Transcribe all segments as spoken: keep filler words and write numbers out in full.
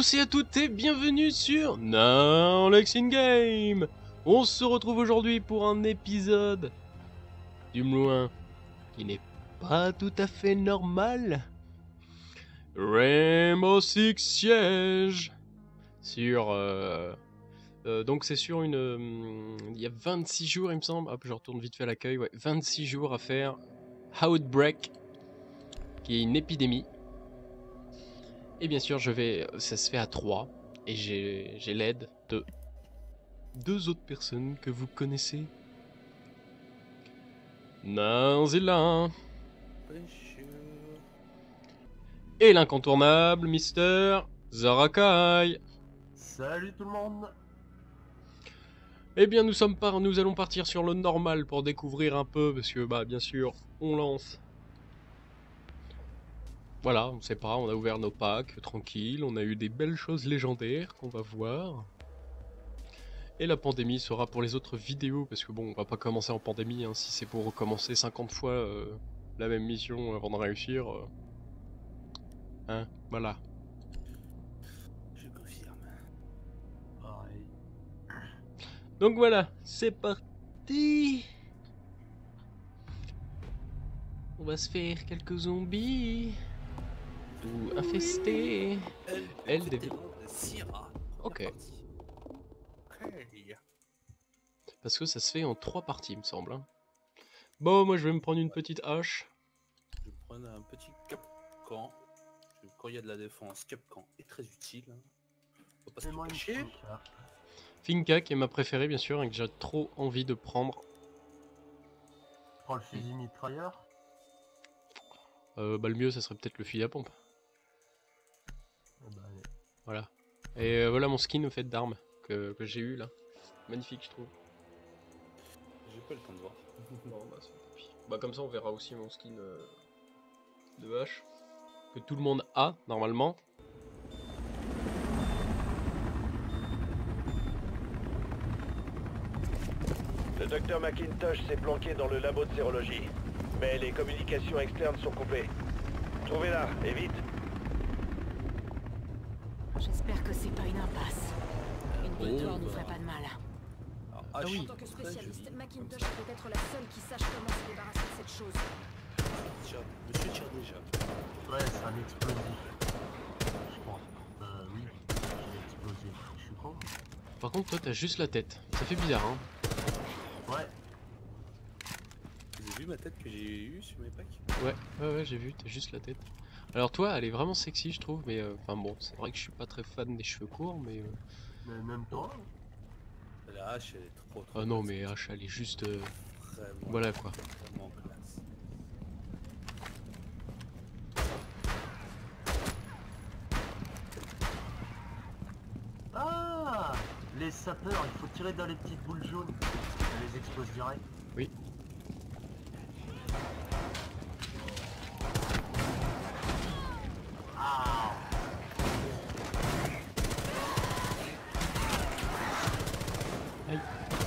tous et à toutes et bienvenue sur Nanlex in Game. On se retrouve aujourd'hui pour un épisode, du moins, qui n'est pas tout à fait normal. Rainbow Six Siege. Sur... Euh, euh, donc c'est sur une... Euh, il y a vingt-six jours il me semble. Hop, je retourne vite fait à l'accueil. Ouais, vingt-six jours à faire Outbreak, qui est une épidémie. Et bien sûr, je vais, ça se fait à trois. Et j'ai l'aide de deux autres personnes que vous connaissez. Nanzilla. Et l'incontournable Mister Zarakai. Salut tout le monde. Eh bien, nous sommes par... nous allons partir sur le normal pour découvrir un peu, parce que, bah, bien sûr, on lance. Voilà, on sait pas, on a ouvert nos packs, tranquille, on a eu des belles choses légendaires qu'on va voir. Et la pandémie sera pour les autres vidéos, parce que bon, on va pas commencer en pandémie, hein, si c'est pour recommencer cinquante fois euh, la même mission avant de réussir. Euh... Hein, voilà. Je confirme. Pareil. Donc voilà, c'est parti. On va se faire quelques zombies. Ou infestés. Elle des... Ok. Parce que ça se fait en trois parties, il me semble. Hein. Bon, moi je vais me prendre une petite hache. Je vais prendre un petit capcan. Quand il y a de la défense, capcan est très utile. Faut pas se cacher. Finka qui est ma préférée, bien sûr, et que j'ai trop envie de prendre. Prends le fusil mitrailleur. Euh, bah le mieux, ça serait peut-être le fusil à pompe. Bah, voilà. Et euh, voilà mon skin au fait d'armes que, que j'ai eu là. Magnifique, je trouve. J'ai pas le temps de voir. Bon, bah, bah comme ça on verra aussi mon skin euh, de hache que tout le monde a normalement. Le docteur McIntosh s'est planqué dans le labo de sérologie, mais les communications externes sont coupées. Trouvez-la, et vite. J'espère que c'est pas une impasse. Une victoire Oh, nous bah. ferait pas de mal. Alors, Ah oui. En tant que spécialiste, McIntosh est peut-être la seule qui sache comment se débarrasser de cette chose. Tire, monsieur tire déjà. ouais, c'est un explosif. Je crois. Euh, oui, j'ai explosé. Je suis con. Par contre toi t'as juste la tête. Ça fait bizarre hein. Ouais. Vous avez vu ma tête que j'ai eue sur mes packs? Ouais, ouais, ouais, j'ai vu, t'as juste la tête. Alors toi, elle est vraiment sexy, je trouve, mais euh, enfin bon, c'est vrai que je suis pas très fan des cheveux courts, mais. Euh... Mais même toi. La hache elle est trop trop. Ah non, mais H, elle est juste. Euh... Vraiment, Voilà quoi. vraiment classe. Ah, les sapeurs, il faut tirer dans les petites boules jaunes. Ça les explose direct. Oui. Ah. Aïe.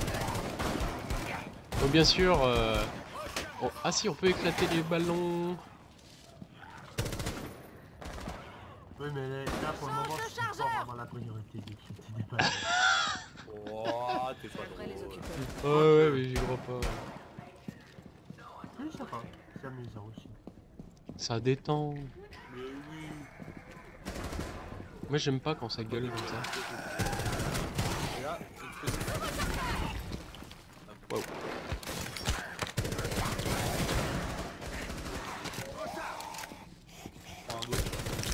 Donc bien sûr. Euh... Oh, ah si, on peut éclater les ballons. Oui, mais là pour le moment, c'est pas vraiment la priorité d'éclater des balles. Oh, t'es pas Après les drôle. occuper. Ouais, ouais, mais j'y crois pas. Oui, ça va. C'est amusant aussi. Ça détend. Mais oui. Moi j'aime pas quand ça gueule comme ça. Et là, explosif. Wow. Prends un autre.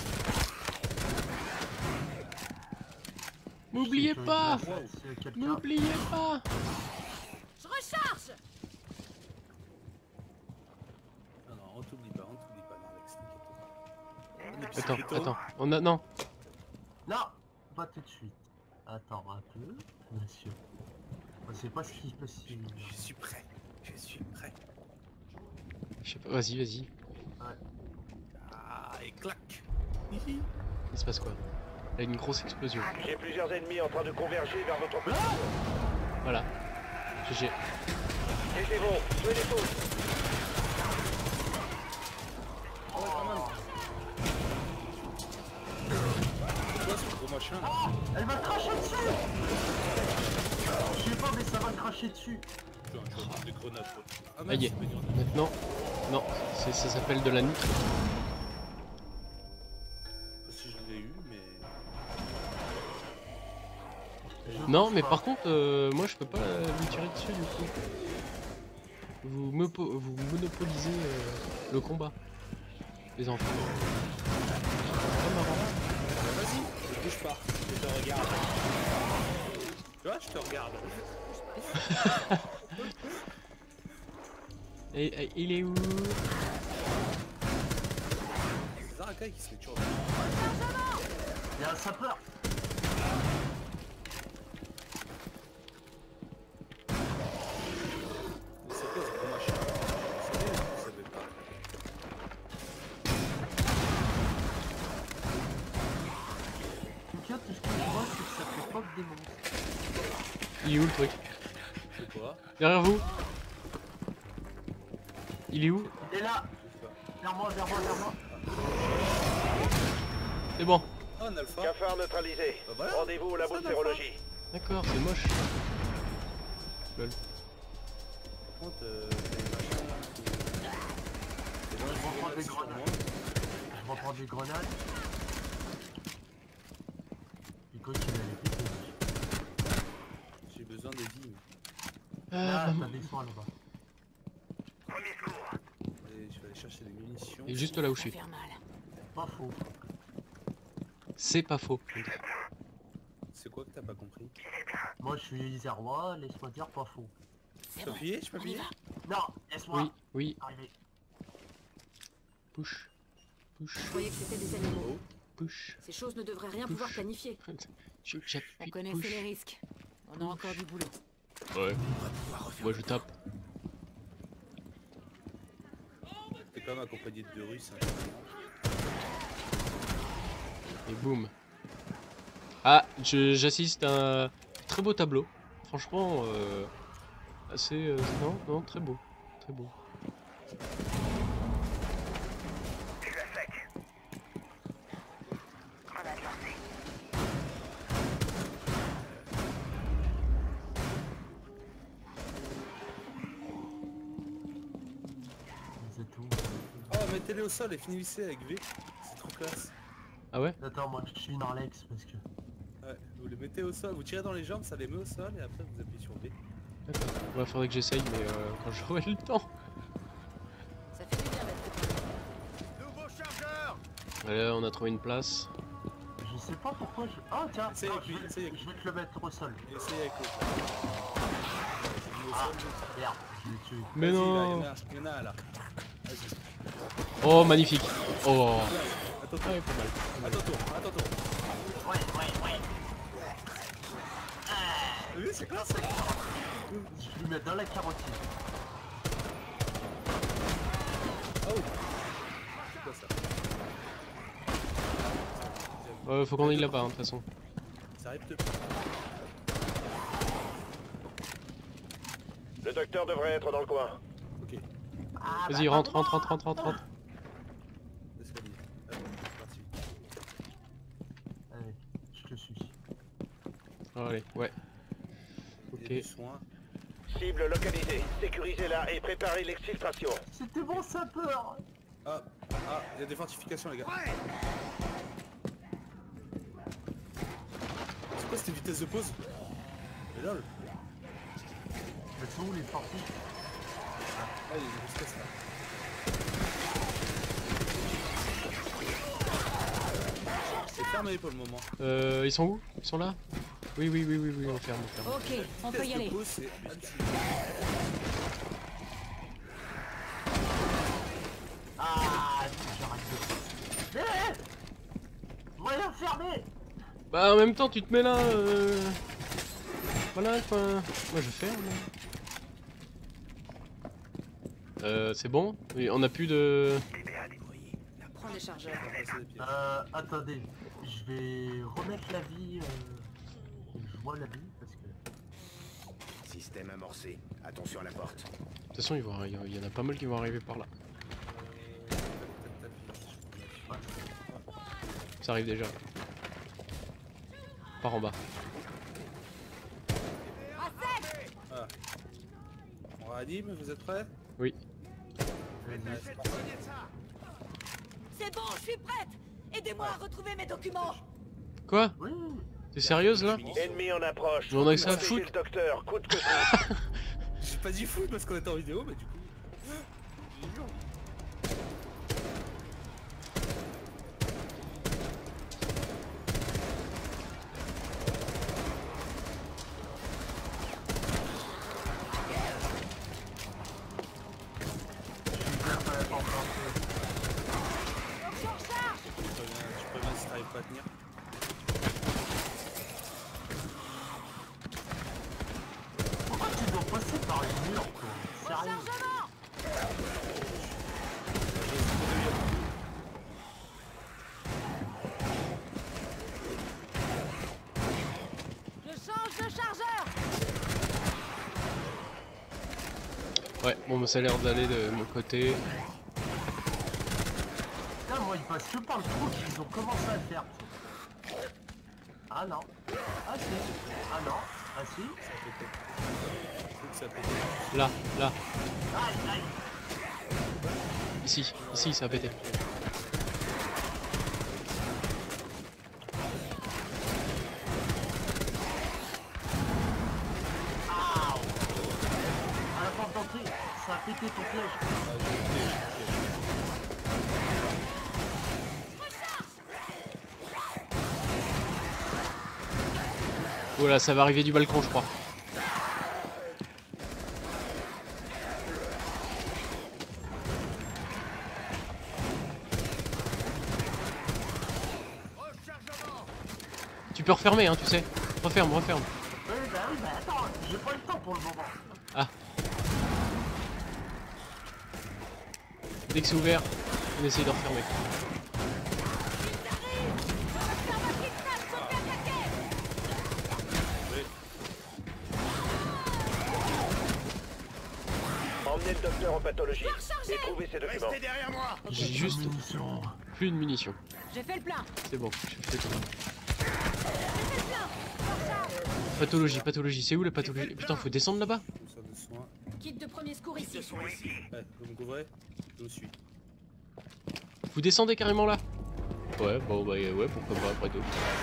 N'oubliez pas. C'est quelqu'un. N'oubliez pas. Je recharge. Non, non, on t'oublie pas, on t'oublie pas, non, Alex, t'inquiète pas. Attends, attends. On a non. Non, pas tout de suite. Attends un peu, monsieur. Je sais pas ce qui est possible. Je suis prêt, je suis prêt. Je sais pas. Vas-y, vas-y. Ouais. Ah, et clac. Il se passe quoi? Là, une grosse explosion. J'ai plusieurs ennemis en train de converger vers votre position. Voilà. G G. Taisez-vous, tuez les tous. Oh, quand même. machin. Ah, elle m'a craché dessus. Je sais pas, mais ça va cracher dessus. Putain, tu vas prendre des grenades, toi. Ah, Ah, y est. c'est pas des grenades. Maintenant, non, c'est- ça s'appelle de la nitro. Si je l'ai eu, mais. Je Non, pense mais pas. par contre, euh, moi je peux pas euh, lui tirer dessus du coup. Vous, me vous monopolisez euh, le combat, les enfants. C'est marrant. Bah, vas-y, ne bouge pas. Je te regarde. Tu vois, je te regarde. Et, et il est où? C'est Zarakai qui se fait toujours. Il y a un sapeur. C'est quoi ce gros machin? C'est bien, je savais pas. En tout cas, tout ce que je vois, c'est que ça fait pas que des monstres. Il est où le truc? C'est quoi? Derrière vous? Il est où? Il est là. Je sais pas. Vers moi, vers moi, vers moi. C'est bon. Oh, un alpha. Cafard neutralisé. Bah voilà. Rendez-vous au labo Ça, de la sérologie. D'accord, c'est moche. Lol. Par contre, euh, t'as des machins là qui. Des gens Je qui reprends viennent des sur grenades. moi. Je reprends des grenades. Et quoi qu'il a les pieds. J'ai besoin de vie. Ah, Là, maman. t'as des soins là-bas. Et je vais aller chercher des munitions. Il est juste là où je Ça suis. va faire mal. Pas faux. C'est pas faux. C'est quoi que t'as pas compris? Moi, je suis Isérois, laisse-moi dire pas faux. Je C'est peux bon. appuyer? Je peux On y appuyer? va. Non, laisse-moi Oui, oui. arriver. Push. Push. Je croyais que c'était des animaux. Push. Ces choses ne devraient rien pouvoir planifier. J- On J'appuie. connaissait Push. les risques. On a encore du boulot. Ouais. Moi je tape. T'es quand même accompagné de deux Russes. Hein. Et boum. Ah, je- j'assiste à un très beau tableau. Franchement, euh, assez... euh, non, non, très beau. Très beau. C'est tout. Oh, mettez-les au sol et finissez avec V. C'est trop classe. Ah ouais? Attends, moi je suis une Arlex parce que. Ouais, vous les mettez au sol, vous tirez dans les jambes, ça les met au sol et après vous appuyez sur V. D'accord. Ouais, faudrait que j'essaye, mais euh, quand j'aurai le temps. Ça fait du bien d'être. Allez, on a trouvé une place. Je sais pas pourquoi je. Oh tiens, Essaye non, avec je, lui, vais... essaye avec je vais te le mettre au sol. Et essayez avec l'autre. J'ai mis au Ah, sol. merde, je l'ai tué. Mais Vas-y, non. là, il y en a, il y en a là. Vas-y. Oh, magnifique. Oh. À ton Ah tour, ouais, pas mal. à ton tour, à ton tour. Ouais, ouais, ouais. T'as vu, c'est classe. Je lui mets dans la carotide. Oh. C'est quoi ça? Euh, faut qu'on aille là-bas, hein, de toute façon. Ça arrive de... Le docteur devrait être dans le coin. Ok, Ah, Vas-y, bah, rentre, pas rentre, moi. rentre, rentre, rentre, rentre. l'escalier. Allez, c'est parti. Allez, je te suis. Allez, ouais. Il y a Ok. du soin. Cible localisée. Sécurisez-la et préparez l'exfiltration. C'était bon sapeur. Ah, ah, il y a des fortifications les gars. C'est quoi cette vitesse de pause? Mais lol. Elles sont où les fortis? Ah, il y a des grosses caisses là. C'est fermé pour le moment. Euh, ils sont où? Ils sont là? Oui, oui, oui, oui, oui, on ferme, on ferme. Ok, on peut Vitesse y de aller. pause, c'est hallucinant. Ah, j'arrête de... Eh moyen fermé. Bah, en même temps, tu te mets là. Euh... Voilà, enfin. Moi, je ferme. Euh, c'est bon? Oui, on a plus de. Prends les chargeurs. On va passer les pieds. Euh, attendez. Je vais remettre la vie... Euh... Je vois la vie parce que... Système amorcé. Attention à la porte. De toute façon, il va- il y en a pas mal qui vont arriver par là. Ça arrive déjà. par en bas. Ah. On réanime, vous êtes prêts? Oui. C'est bon, je suis prête. Aidez-moi à retrouver mes documents. Quoi? Oui. T'es sérieuse là? Ennemi en approche. On a que ça à Protégez foutre. le docteur, coûte que coûte. J'ai pas dit fou parce qu'on était en vidéo, mais du coup. J'ai jure. Je préviens, je préviens si t'arrives pas à tenir. Pourquoi tu dois passer par les murs, quoi? Sérieux? Je change de chargeur. Ouais, bon, bah, ça a l'air d'aller de mon côté. Là, moi, ils passent que par le trou qu'ils ont commencé à faire. Ah non. Ah si. Ah non. Ah si. Ça a pété. Là, là, Aïe, aïe. ici, ici, ça a pété. À la porte d'entrée, ça a pété ton piège. Voilà, ça va arriver du balcon, je crois. Tu peux refermer, hein, tu sais. Referme, referme. Oui, bah oui, bah attends, j'ai pas eu le temps pour le moment. Ah. Dès que c'est ouvert, on essaye de refermer. Emmenez le docteur en pathologie et trouvez ses documents. Restez derrière moi. J'ai juste Munitions. plus de munitions. J'ai fait le plein. C'est bon, je fais tout. J'ai fait le plein. Pathologie, pathologie, c'est où la pathologie? Putain, faut descendre là-bas. Ça de soin. Kit de premier secours ici. Ouais, vous me couvrez? Je vous suis. Vous descendez carrément là? Ouais, bon bah ouais, pourquoi pas après tout.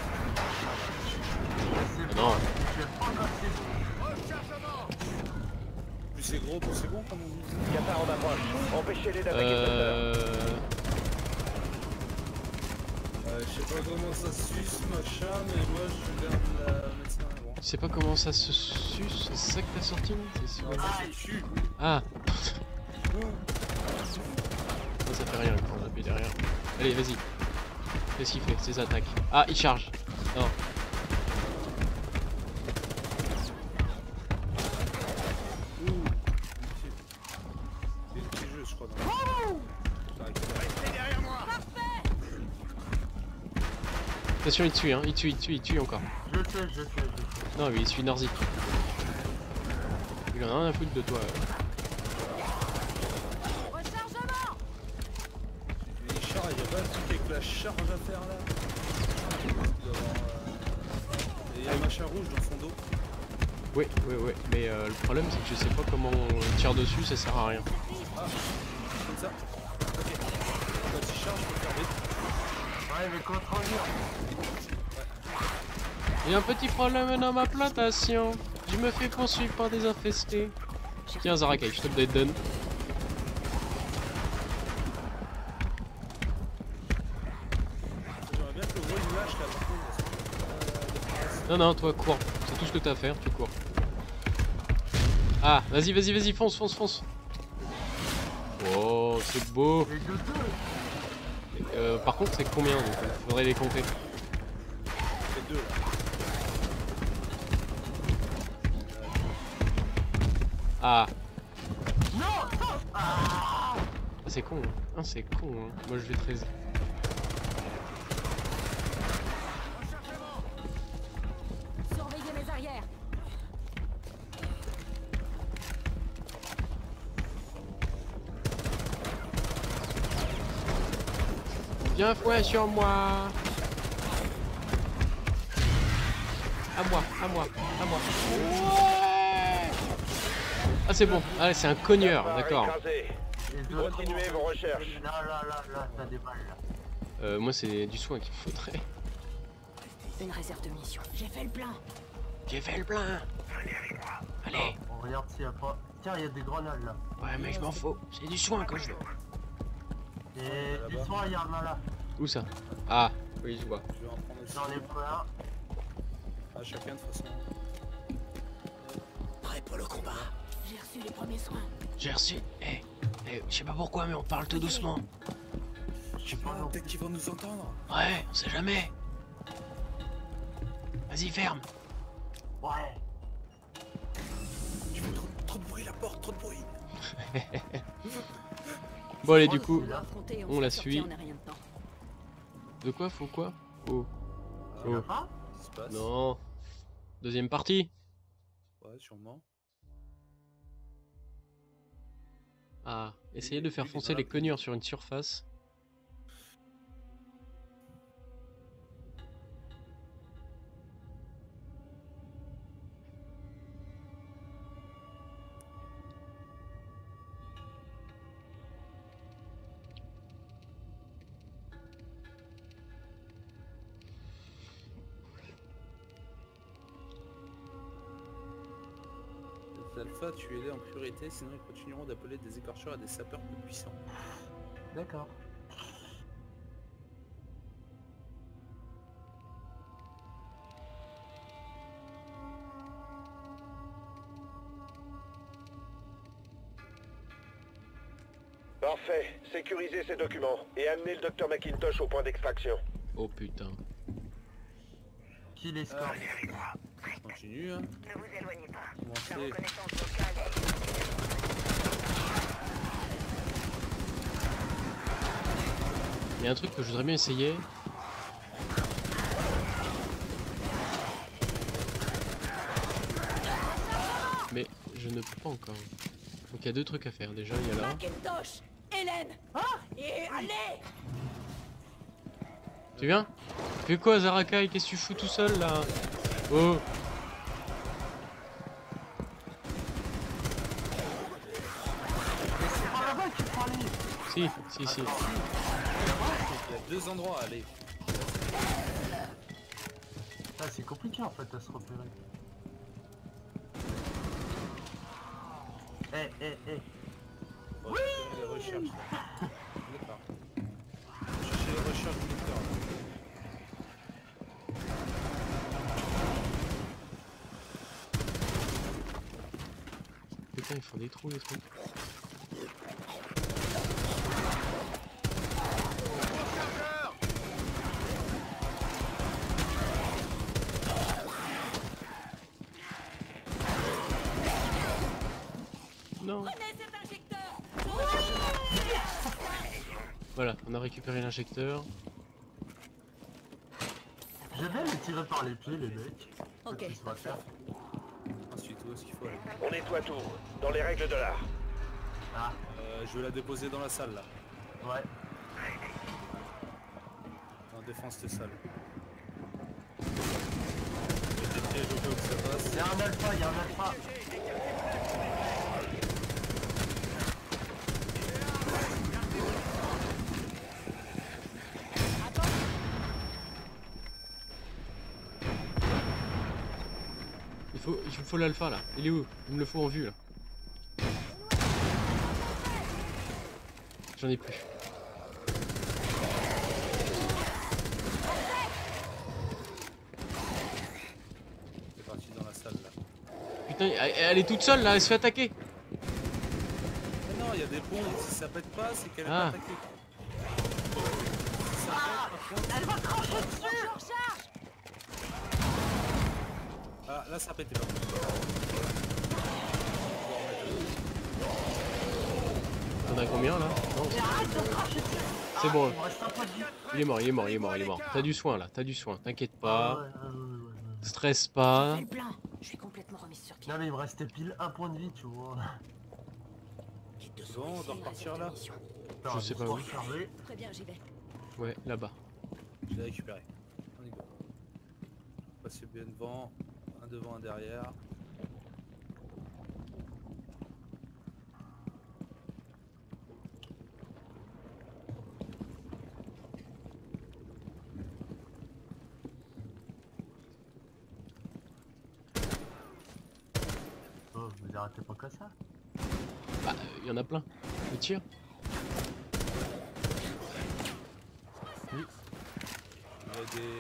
C'est Ah bon, non. je vais pas passer bon. Plus c'est gros, plus c'est bon, comme on dit. Qatar en approche. Empêchez-les d'attaquer le docteur. Euh... Euh, je sais pas comment ça se suce, machin, mais moi je garde la médecin avant. Je sais pas comment ça se suce, c'est ça que t'as sorti? C'est sûr. Ah, je suis. Ah. Non, ça fait rien quand on appuie derrière. Allez, vas-y. Qu'est-ce qu'il fait? Ses attaques. Ah, il charge. Non. Ouh. C'est le petit jeu, je crois. Dans le... Restez derrière moi. Attention, il tue, hein. Il tue, il tue, il tue encore. Je sais, je sais, je sais. Non, lui, il suit Norzik. Il en a rien à foutre de toi. Rechargement. Les chars, il y a pas un truc avec la charge à faire là. Il doit y avoir, euh, il y a un machin rouge dans son dos. Oui, oui, oui. Mais euh, le problème, c'est que je sais pas comment on tire dessus, ça sert à rien. Ah, comme ça. Ok. Quand il charge, faut faire vite. Ouais, mais contre-mur. Il y a un petit problème dans ma plantation. Je me fais poursuivre par des infestés. Tiens, Zarakai, je te le donne. J'aimerais bien que le gros il lâche là par contre. Parce que, euh, Non, non, toi, cours. C'est tout ce que t'as à faire, tu cours. Ah, vas-y, vas-y, vas-y, fonce, fonce, fonce. Oh, c'est beau. Les deux deux. Euh, par contre, c'est combien donc faudrait les compter. les deux là. Ah, Non, non. Ah. c'est con. Hein. Ah, c'est con. Hein. Moi, je vais très. Surveillez mes arrières. Viens fouet sur moi. à moi, à moi, à moi. Ouais. Ah c'est bon, ah c'est un cogneur, Barre d'accord. écrasée. Les deux autres, Continuez vos recherches. Là, là, là, là, t'as des balles là. Euh, moi c'est du soin qu'il me faudrait. Une réserve de munitions. J'ai fait le plein. J'ai fait le plein. Allez. On regarde s'il y a pas. Tiens, il y a des grenades là. Ouais mais je m'en fous, c'est du soin que je veux. Et là-bas. du soin, il y en a là. Où ça? Ah, oui je vois. Je vais en prendre aussi. J'en ai plein. À chacun de toute façon. Prêt pour le combat. J'ai reçu les premiers soins. J'ai reçu. Eh, eh, je sais pas pourquoi mais on parle tout doucement. Je sais pas, peut-être qu'ils vont nous entendre. Ouais, on sait jamais. Vas-y ferme. Ouais. Tu fais trop, trop de bruit la porte, trop de bruit. Bon allez du coup, Affronter, on s'en la sortit suit. en un rien de temps. de quoi faut quoi? Oh. Il y en a Oh. pas? Qu'est-ce qui se passe? Non. Deuxième partie. Ouais, sûrement. Ah, essayez de faire Oui, foncer voilà. les cognures sur une surface. Les alphas, tuez-les en priorité, sinon ils continueront d'appeler des écorcheurs à des sapeurs plus puissants. D'accord. Parfait. Sécurisez ces documents et amenez le docteur McIntosh au point d'extraction. Oh putain. Qui l'escorte? Continue, hein. Ne vous éloignez pas. La Commencez. reconnaissance vocale Il y a un truc que je voudrais bien essayer. Mais je ne peux pas encore. Donc il y a deux trucs à faire. Déjà il y a là. Macintosh, Hélène. Et allez. Tu viens? Tu fais quoi Zarakai? Qu'est-ce que tu fous tout seul là? Oh. C'est pas là-bas qu'il faut aller. Si, si, si. Il y a deux endroits à aller. Ah, c'est compliqué en fait à se repérer. Eh, eh, eh. Bon, je vais faire les recherches. Là. D'accord. Chercher les recherches du docteur. là. Putain, ils font des trous les trucs. Non. Prenez cet injecteur. Voilà, on a récupéré l'injecteur. Je vais les tirer par les pieds, les mecs. Ok, Qu'est-ce qu'on va faire? Ensuite, où est-ce qu'il faut aller? On nettoie tout, dans les règles de l'art. Ah, Euh, je vais la déposer dans la salle là. ouais. En défense de salle. Il y a des pièges au cas où ça passe. Il y a un alpha, il y a un alpha. Il faut, il faut l'alpha là. Il est où? Il me le faut en vue là. J'en ai plus. C'est parti dans la salle là. Putain, elle, elle est toute seule là, elle se fait attaquer. Mais non, il y a des bombes. Si ça pète pas, c'est qu'elle est Ah. pas attaquée. Si ça pète, par contre. Elle va cracher dessus. Ah, là ça a pété. Là. T'en as combien là? Non, Mais arrête de cracher dessus. c'est bon. Il me reste un peu de vie. Il est mort, il est mort, il est mort, il est mort. T'as du soin là, t'as du soin, t'inquiète Ah, pas. ouais, ouais, ouais, ouais. Stresse J'ai pas. fait le plein. Je suis complètement remise sur pied. Non mais il me restait pile un point de vie, tu vois. Bon, on doit repartir là. Je sais pas où. Recharger. Très bien, j'y vais. Ouais, là-bas. Je l'ai récupéré. On y va. Passer bien devant. Un devant, un derrière. Oh, vous arrêtez pas comme ça. Bah, il y en a plein. Je tire. Il y a des...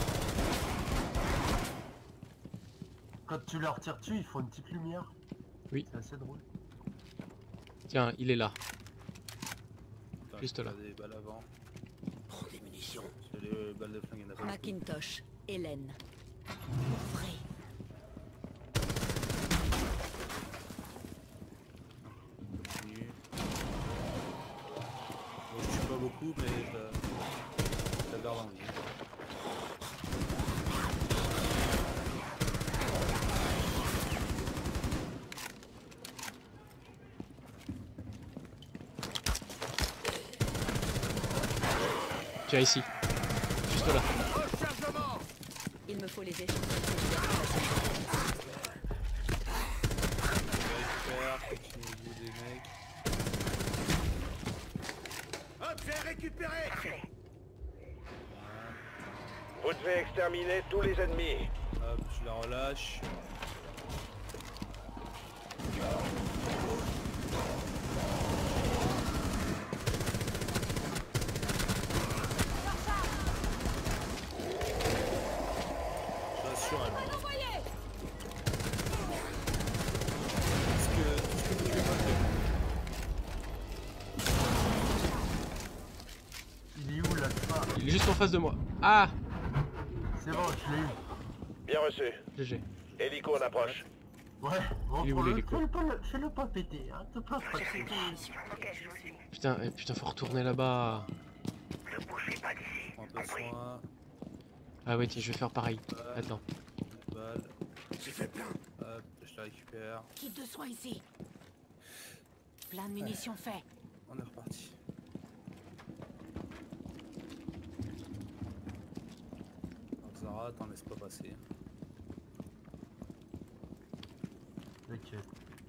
Quand tu leur tires dessus, ils font une petite lumière. Oui. C'est assez drôle. Tiens, il est là. Putain, Juste il y là. a des balles avant. Prends des munitions. Sur les euh, balles de flingue, il y en a pas beaucoup. Macintosh, Hélène. Ouvrez. Continue. Bon, je tue pas beaucoup, mais je la, je la garde en vie. Tiens, ici. Juste là. Il me faut les échanges. Je récupère, continue au bout des mecs. Objet récupéré. Vous devez exterminer tous les ennemis. Hop, je la relâche. Je rassure elle. Parce que tout ce que vous faites pas Il est où là? Ah, Il est juste en face de moi. Ah, c'est bon, je l'ai eu. Bien reçu. G G. Hélico en approche. Ouais, Il est où, reprends-le. l'hélico? Fais-le pas, le- fais-le pas péter, hein. Te plains pas. J'ai une munition. Ok, je vous suis. Putain, eh, putain, faut retourner là-bas. Ne bougez pas d'ici. prends un peu soin. Ah ouais, tiens, je vais faire pareil. Attends. Une balle. J'ai fait plein. Hop, je la récupère. Kit de soins ici. Plein de munitions fait. On est reparti. Alors Zara, t'en laisses pas passer. Ok.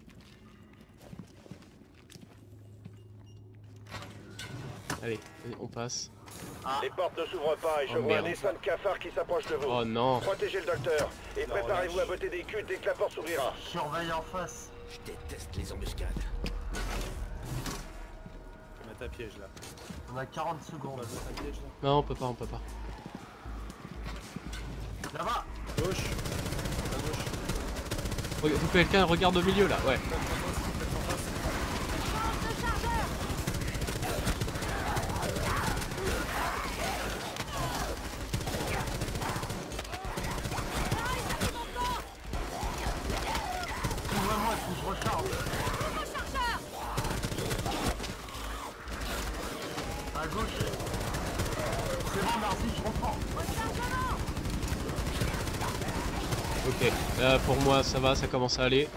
Allez, on passe. Les portes ne s'ouvrent pas et je Oh, vois un merde. dessin de cafard qui s'approche de vous. Oh non. Protégez le docteur et La préparez-vous à relâche. botter des culs dès que la porte s'ouvrira. Surveille en face. Je déteste les embuscades. Je vais mettre un piège là. On a quarante On secondes. va mettre un piège là. Non, on peut pas, on peut pas. Là-bas. Gauche. À gauche. Re- Faut que quelqu'un regarde au milieu là, ouais. Faites en face, faites en face. Ouvre-moi si je recharge. À gauche. C'est bon, merci, je reprends. Ok, là pour moi ça va, ça commence à aller.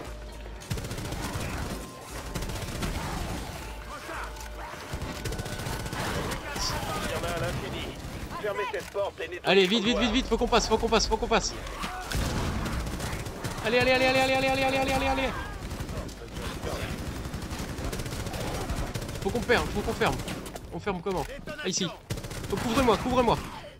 Il y en a à l'infini. Fermez cette porte et nettoyez Allez, le vite, vite, couloir. vite, vite, faut qu'on passe, faut qu'on passe, faut qu'on passe. Allez, allez, allez, allez, allez, allez, allez, allez, allez, allez. Faut qu'on ferme, faut qu'on ferme. On ferme comment? Ah, ici. Oh, couvre-moi, couvre-moi.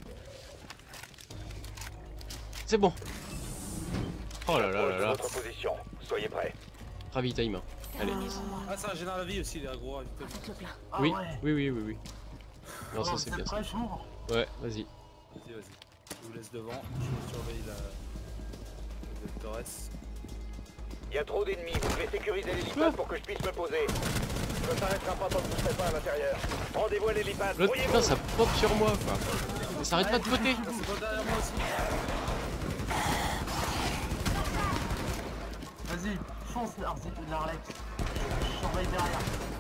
C'est bon. Oh là là là Approche de là. votre position. Soyez prêts. Ravitaillement. Allez. Ah, ça régénère la vie aussi, les gros ravitaillement. Faites le plein. Ah Oui, ouais. oui, oui, oui, oui. Non, Oh, ça c'est bien ça. prêt, j'ouvre. Ouais, vas-y. Vas-y, vas-y. Je vous laisse devant. Je surveille la. le Torres. Il y a trop d'ennemis. Vous devez sécuriser l'hélipad pour que je puisse me poser. Ça ne s'arrêtera pas tant que vous ne serez pas à l'intérieur. Rendez-vous à l'hélipad. L'autre, Brouillez-vous. putain, ça pop sur moi quoi. Mais ça arrête pas de poter. C'est pas derrière moi aussi. Vas-y, fonce, Narlex. Je surveille derrière.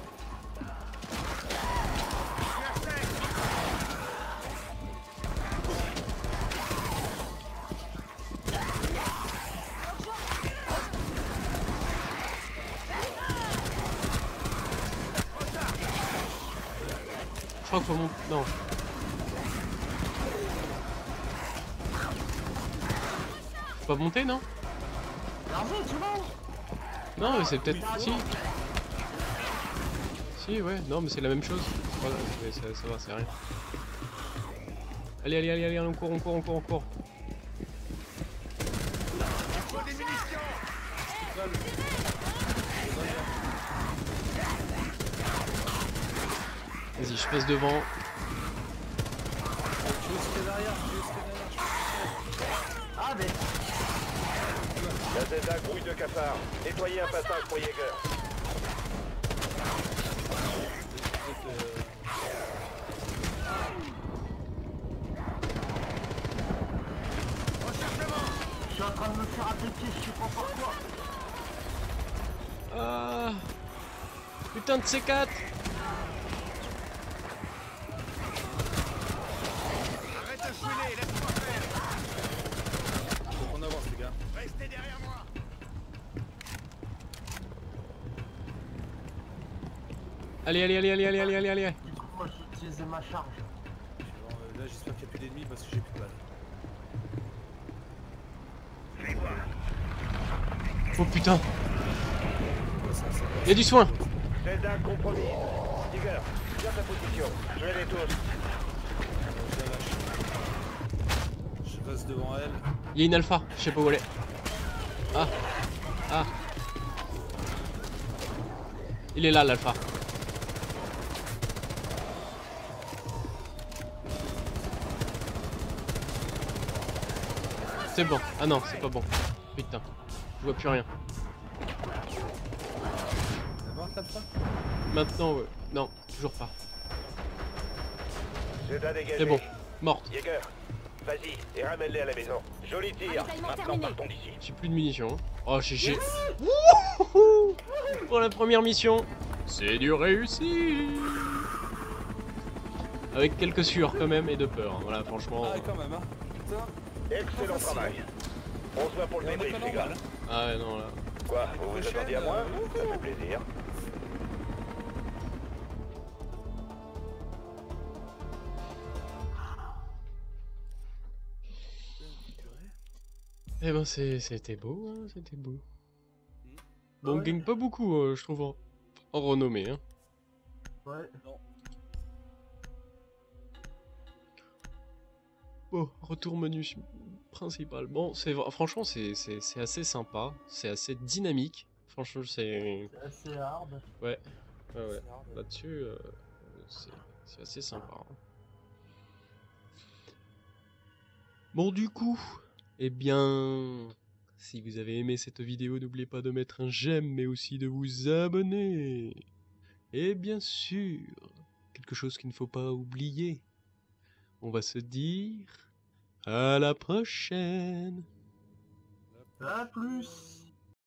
Je crois qu'il faut monter. Non. Faut pas monter, non? Regardez, tu vois. Non, mais c'est peut-être... Si. Si, ouais. Non, mais c'est la même chose. Voilà, ça, ça va, c'est rien. Allez, allez, allez, allez, on court, on court, on court, on court. Vas-y, je passe devant. Tu veux ce qu'il y a derrière? Tu veux ce qu'il y a derrière? Ah, mais. La Z A grouille de cafards. Nettoyez un passage pour Jäger. Je suis en train de me faire attaquer, je sais pas pourquoi. Ah. Putain de C quatre. Arrête de chouiner, laisse-moi faire. Faut qu'on avance, les gars. Restez derrière moi. Allez, allez, allez, allez, allez, allez, allez, allez. Du coup, moi, j'ai utilisé ma charge. Bon, euh, là, j'espère qu'il n'y a plus d'ennemis parce que j'ai plus de balles. Oh putain. Ouais, ça, ça Il y a du soin. Z A compromise. Jäger, tiens ta position. Je vais les tous. Je la lâche. Je passe devant elle. Il y a une alpha, je sais pas où elle est. Ah. Ah. Il est là, l'alpha. C'est bon. Ah non, c'est pas bon. Putain. Je vois plus rien. Ça va, t'as pas? Maintenant, ouais. Non, toujours pas. Z A dégagé. C'est bon. Morte. Jäger, vas-y et ramène-les à la maison. Joli tir. Ravitaillement Maintenant terminé. partons d'ici. J'ai plus de munitions. Oh, j'ai... j'ai- Wouhou. Pour la première mission, c'est du réussi. Avec quelques sueurs quand même et de peur. Voilà, franchement. Ah, quand même, hein. Putain. Excellent travail. On se voit pour le Et on est débrief, pas les gars. normal, hein. Ah ouais, non, là. Quoi, vous vous Prochaine, attendiez à moi? euh, Ça fait plaisir. Eh ben, c'est- c'était beau, hein, c'était beau. Hmm. Bon, on Ouais. gagne pas beaucoup, euh, je trouve, en, en renommée. Hein. Ouais. Bon, retour menu su- principal. Bon, c'est vra- franchement, c'est c'est- c'est assez sympa, c'est assez dynamique. Franchement, c'est... C'est assez hard. Ouais, ouais, ouais. C'est hard. Là-dessus, euh, c'est c'est assez sympa. hein. Bon, du coup, eh bien, si vous avez aimé cette vidéo, n'oubliez pas de mettre un j'aime, mais aussi de vous abonner. Et bien sûr, quelque chose qu'il ne faut pas oublier. On va se dire à la prochaine. A plus.